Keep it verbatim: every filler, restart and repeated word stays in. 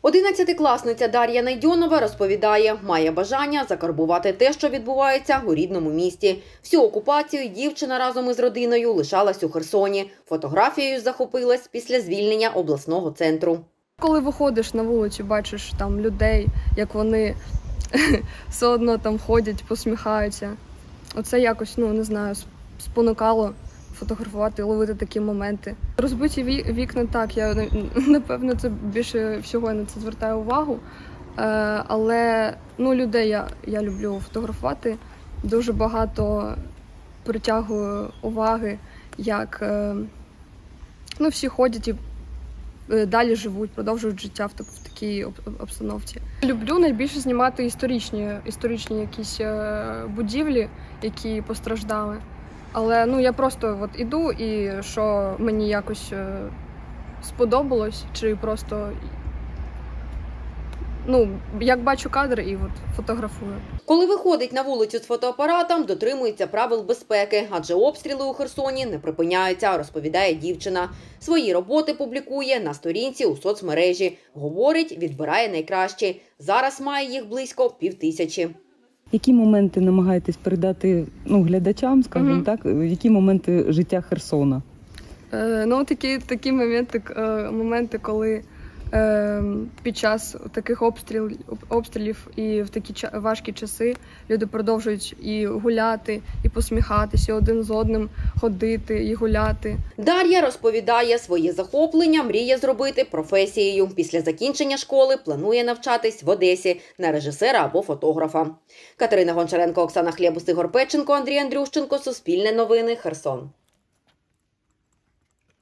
Одинадцятикласниця Дар'я Найдьонова розповідає, має бажання закарбувати те, що відбувається у рідному місті. Всю окупацію дівчина разом із родиною лишалась у Херсоні. Фотографією захопилась після звільнення обласного центру. Коли виходиш на вулицю, бачиш там людей, як вони все одно там ходять, посміхаються. Оце якось, ну не знаю, спонукало фотографувати, ловити такі моменти. Розбиті вікна, так, я, напевно, це більше всього я на це звертаю увагу. Але ну, людей я, я люблю фотографувати. Дуже багато притягую уваги, як ну, всі ходять і далі живуть, продовжують життя в, в такій обстановці. Люблю найбільше знімати історичні, історичні якісь будівлі, які постраждали. Але ну, я просто от іду і що мені якось сподобалось, чи просто ну, як бачу кадри і от фотографую. Коли виходить на вулицю з фотоапаратом, дотримується правил безпеки, адже обстріли у Херсоні не припиняються, розповідає дівчина. Свої роботи публікує на сторінці у соцмережі. Говорить, відбирає найкращі. Зараз має їх близько півтисячі. Які моменти намагаєтесь передати ну, глядачам, скажімо mm-hmm. так, які моменти життя Херсона? Е, ну, такі, такі моменти, е, моменти, коли е, під час таких обстрілів, обстрілів і в такі важкі часи люди продовжують і гуляти, і посміхатися, і один з одним ходити, і гуляти. Дар'я розповідає, своє захоплення мріє зробити професією. Після закінчення школи планує навчатись в Одесі на режисера або фотографа. Катерина Гончаренко, Оксана Хлєбус, Ігор Печенко, Андрій Андрющенко, Суспільне новини, Херсон.